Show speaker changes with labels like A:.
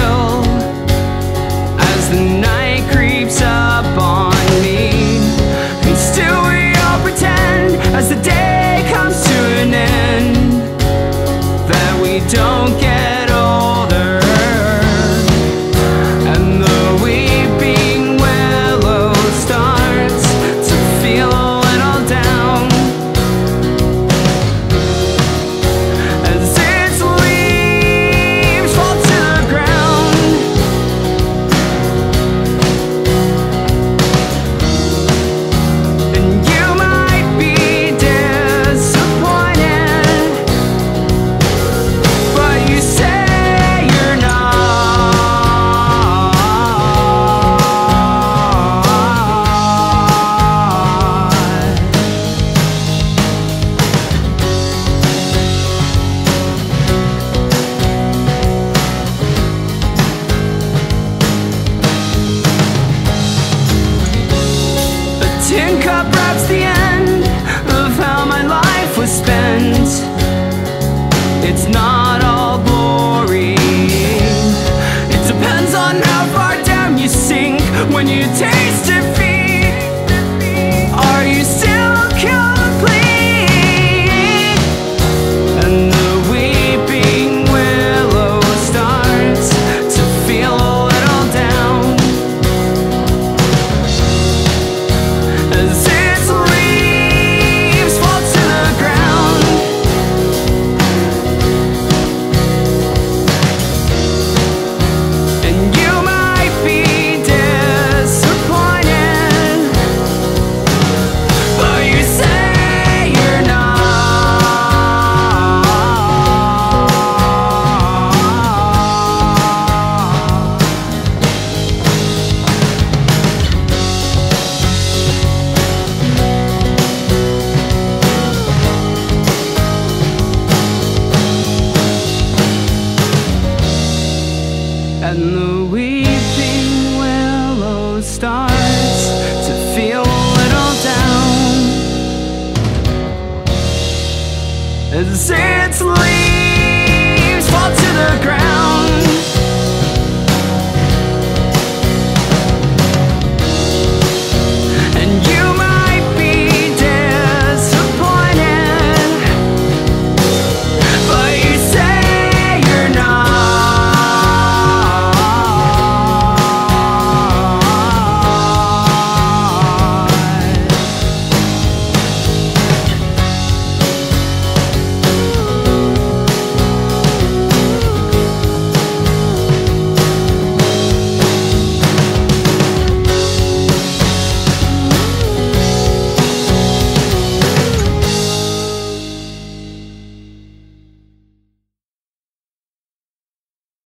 A: still as the night creeps up on me. And still we all pretend as the day comes to an end that we don't get older. And the weeping willow starts to feel a little down as its leaves fall to the ground. And you might be disappointed, but you say you're not. A tin cup wraps the end of how my life was spent. It's not all glory. It depends on how far down you sink when you taste defeat. Are you still complete? And the weeping willow starts to feel a little down as its leaves fall to the ground. And you might be disappointed, but you say you're not. And the weeping willow starts to feel a little down as its leaves